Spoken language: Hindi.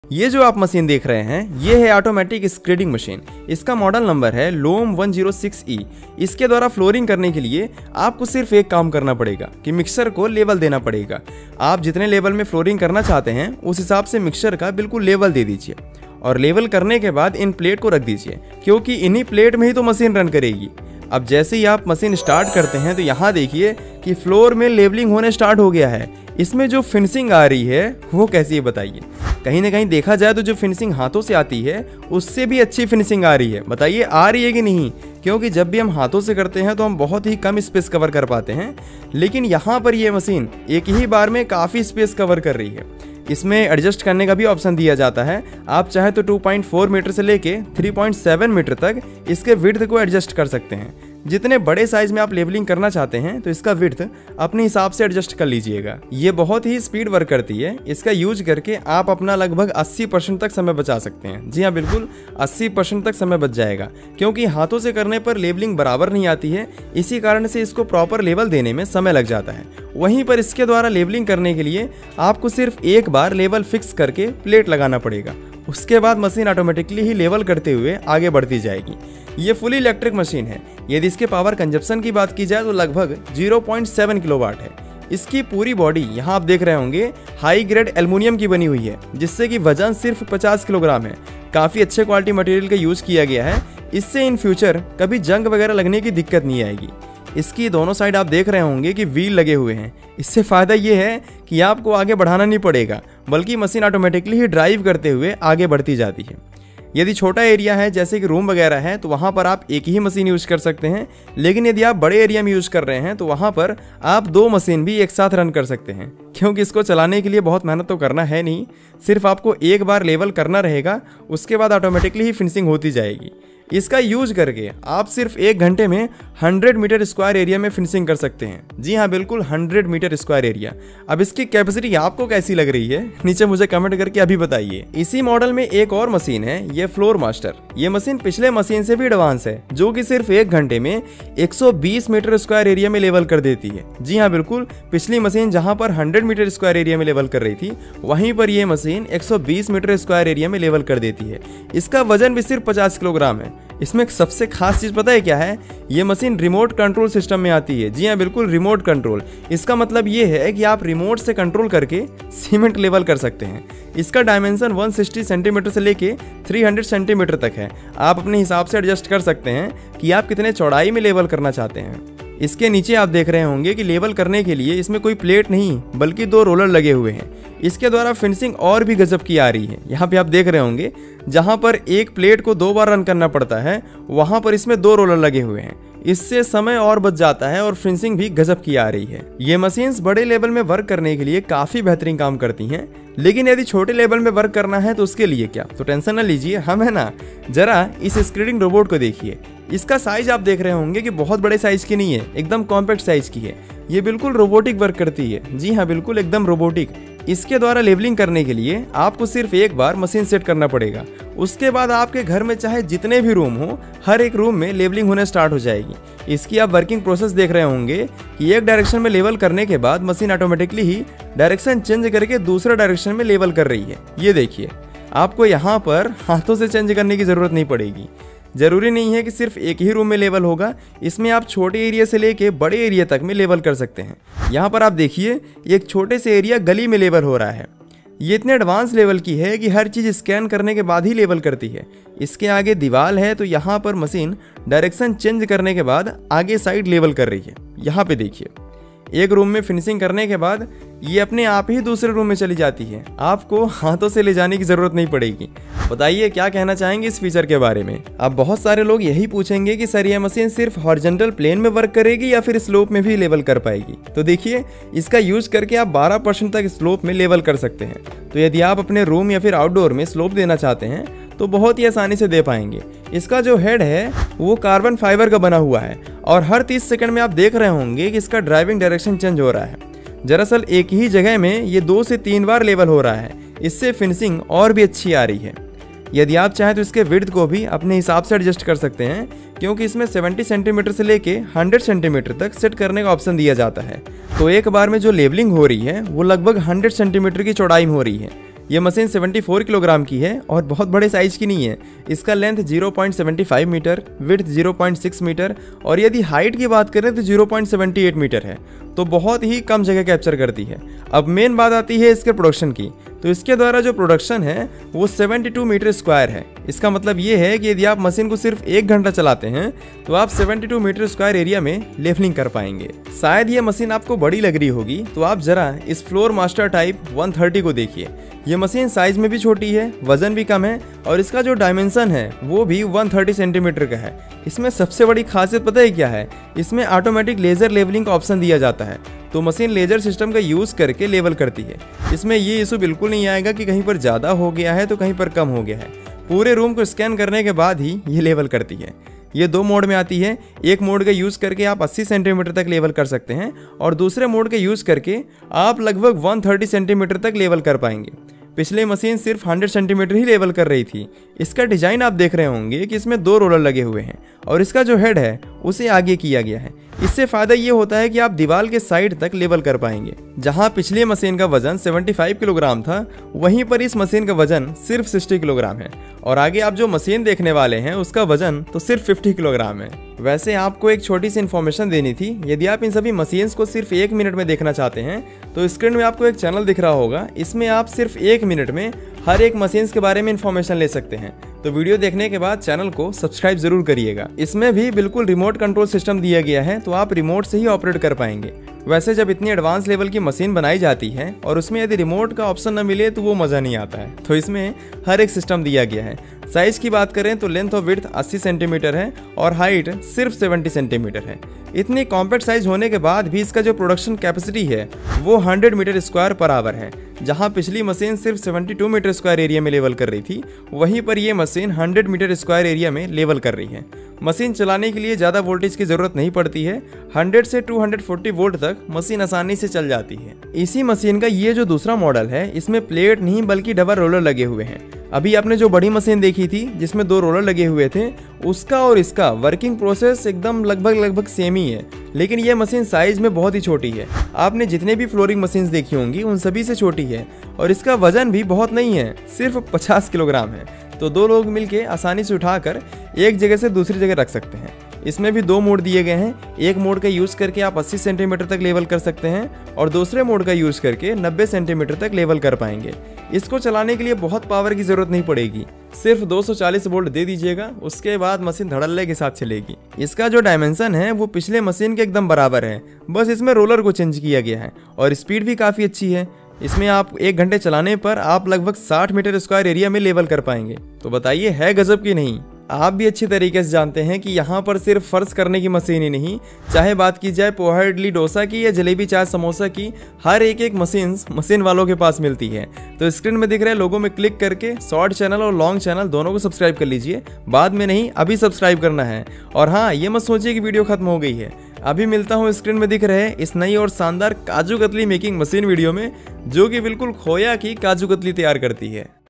ये जो आप मशीन देख रहे हैं ये है ऑटोमेटिक स्क्रेडिंग मशीन। इसका मॉडल नंबर है लोम 106E। इसके द्वारा फ्लोरिंग करने के लिए आपको सिर्फ एक काम करना पड़ेगा कि मिक्सर को लेवल देना पड़ेगा। आप जितने लेवल में फ्लोरिंग करना चाहते हैं उस हिसाब से मिक्सर का बिल्कुल लेवल दे दीजिए और लेवल करने के बाद इन प्लेट को रख दीजिए, क्योंकि इन्हीं प्लेट में ही तो मशीन रन करेगी। अब जैसे ही आप मशीन स्टार्ट करते हैं तो यहाँ देखिए कि फ्लोर में लेवलिंग होने स्टार्ट हो गया है। इसमें जो फिनिशिंग आ रही है वो कैसी है बताइए। कहीं ना कहीं देखा जाए तो जो फिनिशिंग हाथों से आती है उससे भी अच्छी फिनिशिंग आ रही है। बताइए आ रही है कि नहीं, क्योंकि जब भी हम हाथों से करते हैं तो हम बहुत ही कम स्पेस कवर कर पाते हैं, लेकिन यहाँ पर ये मशीन एक ही बार में काफ़ी स्पेस कवर कर रही है। इसमें एडजस्ट करने का भी ऑप्शन दिया जाता है। आप चाहे तो 2.4 मीटर से लेके 3.7 मीटर तक इसके विड्थ को एडजस्ट कर सकते हैं। जितने बड़े साइज में आप लेवलिंग करना चाहते हैं तो इसका विड्थ अपने हिसाब से एडजस्ट कर लीजिएगा। ये बहुत ही स्पीड वर्क करती है। इसका यूज करके आप अपना लगभग 80% तक समय बचा सकते हैं। जी हाँ, बिल्कुल 80% तक समय बच जाएगा, क्योंकि हाथों से करने पर लेवलिंग बराबर नहीं आती है। इसी कारण से इसको प्रॉपर लेवल देने में समय लग जाता है। वहीं पर इसके द्वारा लेवलिंग करने के लिए आपको सिर्फ एक बार लेवल फिक्स करके प्लेट लगाना पड़ेगा। उसके बाद मशीन ऑटोमेटिकली ही लेवल करते हुए आगे बढ़ती जाएगी। ये फुली इलेक्ट्रिक मशीन है। यदि इसके पावर कंजप्शन की बात की जाए तो लगभग 0.7 किलोवाट है। इसकी पूरी बॉडी यहाँ आप देख रहे होंगे हाई ग्रेड एल्युमिनियम की बनी हुई है, जिससे कि वजन सिर्फ 50 किलोग्राम है। काफ़ी अच्छे क्वालिटी मटेरियल का यूज़ किया गया है। इससे इन फ्यूचर कभी जंग वगैरह लगने की दिक्कत नहीं आएगी। इसकी दोनों साइड आप देख रहे होंगे कि व्हील लगे हुए हैं। इससे फ़ायदा ये है कि आपको आगे बढ़ाना नहीं पड़ेगा, बल्कि मशीन ऑटोमेटिकली ही ड्राइव करते हुए आगे बढ़ती जाती है। यदि छोटा एरिया है जैसे कि रूम वगैरह है तो वहाँ पर आप एक ही मशीन यूज़ कर सकते हैं, लेकिन यदि आप बड़े एरिया में यूज़ कर रहे हैं तो वहाँ पर आप 2 मशीन भी एक साथ रन कर सकते हैं, क्योंकि इसको चलाने के लिए बहुत मेहनत तो करना है नहीं। सिर्फ आपको एक बार लेवल करना रहेगा, उसके बाद ऑटोमेटिकली ही फिनिशिंग होती जाएगी। इसका यूज करके आप सिर्फ 1 घंटे में 100 मीटर स्क्वायर एरिया में फिनिशिंग कर सकते हैं। जी हाँ, बिल्कुल 100 मीटर स्क्वायर एरिया। अब इसकी कैपेसिटी आपको कैसी लग रही है नीचे मुझे कमेंट करके अभी बताइए। इसी मॉडल में एक और मशीन है, ये फ्लोर मास्टर। ये मशीन पिछले मशीन से भी एडवांस है, जो कि सिर्फ 1 घंटे में 120 मीटर स्क्वायर एरिया में लेवल कर देती है। जी हाँ, बिल्कुल पिछली मशीन जहाँ पर 100 मीटर स्क्वायर एरिया में लेवल कर रही थी, वहीं पर ये मशीन 120 मीटर स्क्वायर एरिया में लेवल कर देती है। इसका वजन भी सिर्फ 50 किलोग्राम है। इसमें सबसे खास चीज़ पता है क्या है? ये मशीन रिमोट कंट्रोल सिस्टम में आती है। जी हाँ, बिल्कुल रिमोट कंट्रोल। इसका मतलब ये है कि आप रिमोट से कंट्रोल करके सीमेंट लेवल कर सकते हैं। इसका डायमेंशन 160 सेंटीमीटर से लेके 300 सेंटीमीटर तक है। आप अपने हिसाब से एडजस्ट कर सकते हैं कि आप कितने चौड़ाई में लेवल करना चाहते हैं। इसके नीचे आप देख रहे होंगे कि लेवल करने के लिए इसमें कोई प्लेट नहीं बल्कि 2 रोलर लगे हुए हैं। इसके द्वारा फिनिशिंग और भी गजब की आ रही है। यहाँ पे आप देख रहे होंगे जहाँ पर एक प्लेट को 2 बार रन करना पड़ता है, वहाँ पर इसमें 2 रोलर लगे हुए हैं। इससे समय और बच जाता है और फिनिशिंग भी गजब की आ रही है। ये मशीन्स बड़े लेवल में वर्क करने के लिए काफ़ी बेहतरीन काम करती हैं, लेकिन यदि छोटे लेवल में वर्क करना है तो उसके लिए क्या, तो टेंशन ना लीजिए, हम है ना। जरा इस स्क्रीडिंग रोबोट को देखिए। इसका साइज आप देख रहे होंगे कि बहुत बड़े साइज की नहीं है, एकदम कॉम्पैक्ट साइज की है। ये बिल्कुल रोबोटिक वर्क करती है। जी हाँ, बिल्कुल एकदम रोबोटिक। इसके द्वारा लेवलिंग करने के लिए आपको सिर्फ एक बार मशीन सेट करना पड़ेगा। उसके बाद आपके घर में चाहे जितने भी रूम हो, हर एक रूम में लेवलिंग होने स्टार्ट हो जाएगी। इसकी आप वर्किंग प्रोसेस देख रहे होंगे कि एक डायरेक्शन में लेवल करने के बाद मशीन ऑटोमेटिकली ही डायरेक्शन चेंज करके दूसरे डायरेक्शन में लेवल कर रही है। ये देखिए, आपको यहाँ पर हाथों से चेंज करने की ज़रूरत नहीं पड़ेगी। ज़रूरी नहीं है कि सिर्फ एक ही रूम में लेवल होगा, इसमें आप छोटे एरिया से लेके बड़े एरिया तक में लेवल कर सकते हैं। यहाँ पर आप देखिए एक छोटे से एरिया गली में लेवल हो रहा है। ये इतने एडवांस लेवल की है कि हर चीज़ स्कैन करने के बाद ही लेवल करती है। इसके आगे दीवार है तो यहाँ पर मशीन डायरेक्शन चेंज करने के बाद आगे साइड लेवल कर रही है। यहाँ पे देखिए, एक रूम में फिनिशिंग करने के बाद ये अपने आप ही दूसरे रूम में चली जाती है। आपको हाथों से ले जाने की ज़रूरत नहीं पड़ेगी। बताइए क्या कहना चाहेंगे इस फीचर के बारे में। अब बहुत सारे लोग यही पूछेंगे कि सर ये मशीन सिर्फ हॉरिजॉन्टल प्लेन में वर्क करेगी या फिर स्लोप में भी लेवल कर पाएगी। तो देखिए, इसका यूज करके आप 12% तक स्लोप में लेवल कर सकते हैं। तो यदि आप अपने रूम या फिर आउटडोर में स्लोप देना चाहते हैं तो बहुत ही आसानी से दे पाएंगे। इसका जो हेड है वो कार्बन फाइबर का बना हुआ है और हर 30 सेकंड में आप देख रहे होंगे कि इसका ड्राइविंग डायरेक्शन चेंज हो रहा है। दरअसल एक ही जगह में ये 2 से 3 बार लेवल हो रहा है। इससे फिनिशिंग और भी अच्छी आ रही है। यदि आप चाहें तो इसके विड्थ को भी अपने हिसाब से एडजस्ट कर सकते हैं, क्योंकि इसमें 70 सेंटीमीटर से लेके 100 सेंटीमीटर तक सेट करने का ऑप्शन दिया जाता है। तो एक बार में जो लेवलिंग हो रही है वो लगभग 100 सेंटीमीटर की चौड़ाई में हो रही है। ये मशीन 74 किलोग्राम की है और बहुत बड़े साइज की नहीं है। इसका लेंथ 0.75 मीटर, विड्थ 0.6 मीटर और यदि हाइट की बात करें तो 0.78 मीटर है, तो बहुत ही कम जगह कैप्चर करती है। अब मेन बात आती है इसके प्रोडक्शन की, तो इसके द्वारा जो प्रोडक्शन है वो 72 मीटर स्क्वायर है। इसका मतलब ये है कि यदि आप मशीन को सिर्फ 1 घंटा चलाते हैं तो आप 72 मीटर स्क्वायर एरिया में लेवलिंग कर पाएंगे। शायद ये मशीन आपको बड़ी लग रही होगी, तो आप जरा इस फ्लोर मास्टर टाइप 130 को देखिए। ये मशीन साइज में भी छोटी है, वजन भी कम है और इसका जो डायमेंशन है वो भी 130 सेंटीमीटर का है। इसमें सबसे बड़ी खासियत पता है क्या है? इसमें ऑटोमेटिक लेजर लेवलिंग का ऑप्शन दिया जाता है, तो मशीन लेजर सिस्टम का यूज करके लेवल करती है। इसमें ये इशू बिल्कुल नहीं आएगा कि कहीं पर ज़्यादा हो गया है तो कहीं पर कम हो गया है। पूरे रूम को स्कैन करने के बाद ही ये लेवल करती है। ये 2 मोड में आती है। एक मोड का यूज़ करके आप 80 सेंटीमीटर तक लेवल कर सकते हैं और दूसरे मोड का यूज़ करके आप लगभग 130 सेंटीमीटर तक लेवल कर पाएंगे। पिछले मशीन सिर्फ 100 सेंटीमीटर ही लेवल कर रही थी। इसका डिजाइन आप देख रहे होंगे कि इसमें 2 रोलर लगे हुए हैं और इसका जो हेड है उसे आगे किया गया है। इससे फायदा ये होता है कि आप दीवार के साइड तक लेवल कर पाएंगे। जहां पिछली मशीन का वजन 75 किलोग्राम था, वहीं पर इस मशीन का वजन सिर्फ 60 किलोग्राम है और आगे आप जो मशीन देखने वाले हैं उसका वजन तो सिर्फ 50 किलोग्राम है। वैसे आपको एक छोटी सी इन्फॉर्मेशन देनी थी। यदि आप इन सभी मशीन्स को सिर्फ 1 मिनट में देखना चाहते हैं तो स्क्रीन में आपको एक चैनल दिख रहा होगा। इसमें आप सिर्फ 1 मिनट में हर एक मशीन्स के बारे में इन्फॉर्मेशन ले सकते हैं। तो वीडियो देखने के बाद चैनल को सब्सक्राइब जरूर करिएगा। इसमें भी बिल्कुल रिमोट कंट्रोल सिस्टम दिया गया है, तो आप रिमोट से ही ऑपरेट कर पाएंगे। वैसे जब इतनी एडवांस लेवल की मशीन बनाई जाती है और उसमें यदि रिमोट का ऑप्शन न मिले तो वो मज़ा नहीं आता है, तो इसमें हर एक सिस्टम दिया गया है। साइज की बात करें तो लेंथ और विड्थ 80 सेंटीमीटर है और हाइट सिर्फ 70 सेंटीमीटर है। इतनी कॉम्पैक्ट साइज होने के बाद भी इसका जो प्रोडक्शन कैपेसिटी है वो 100 मीटर स्क्वायर पर आवर है। जहां पिछली मशीन सिर्फ 72 मीटर स्क्वायर एरिया में लेवल कर रही थी, वहीं पर ये मशीन 100 मीटर स्क्वायर एरिया में लेवल कर रही है। मशीन चलाने के लिए ज़्यादा वोल्टेज की ज़रूरत नहीं पड़ती है। 100 से 240 वोल्ट तक मशीन आसानी से चल जाती है। इसी मशीन का ये जो दूसरा मॉडल है, इसमें प्लेट नहीं बल्कि डबल रोलर लगे हुए हैं। अभी आपने जो बड़ी मशीन देखी थी जिसमें 2 रोलर लगे हुए थे, उसका और इसका वर्किंग प्रोसेस एकदम लगभग सेम ही है, लेकिन ये मशीन साइज में बहुत ही छोटी है। आपने जितने भी फ्लोरिंग मशीन्स देखी होंगी उन सभी से छोटी है और इसका वजन भी बहुत नहीं है, सिर्फ 50 किलोग्राम है। तो 2 लोग मिलके आसानी से उठाकर एक जगह से दूसरी जगह रख सकते हैं। इसमें भी 2 मोड दिए गए हैं। एक मोड का यूज़ करके आप 80 सेंटीमीटर तक लेवल कर सकते हैं और दूसरे मोड का यूज़ करके 90 सेंटीमीटर तक लेवल कर पाएंगे। इसको चलाने के लिए बहुत पावर की ज़रूरत नहीं पड़ेगी, सिर्फ 240 वोल्ट दे दीजिएगा, उसके बाद मशीन धड़ल्ले के साथ चलेगी। इसका जो डायमेंशन है वो पिछले मशीन के एकदम बराबर है, बस इसमें रोलर को चेंज किया गया है और स्पीड भी काफ़ी अच्छी है। इसमें आप 1 घंटे चलाने पर आप लगभग 60 मीटर स्क्वायर एरिया में लेवल कर पाएंगे। तो बताइए है गजब की नहीं? आप भी अच्छी तरीके से जानते हैं कि यहाँ पर सिर्फ फर्श करने की मशीन ही नहीं, चाहे बात की जाए पोहा इडली डोसा की या जलेबी चाय समोसा की, हर एक मशीन वालों के पास मिलती है। तो स्क्रीन में दिख रहे लोगों में क्लिक करके शॉर्ट चैनल और लॉन्ग चैनल दोनों को सब्सक्राइब कर लीजिए। बाद में नहीं, अभी सब्सक्राइब करना है। और हाँ, ये मत सोचिए कि वीडियो खत्म हो गई है। अभी मिलता हूँ स्क्रीन में दिख रहे इस नई और शानदार kaju katli making machine video में, जो कि बिल्कुल खोया की काजू कतली तैयार करती है।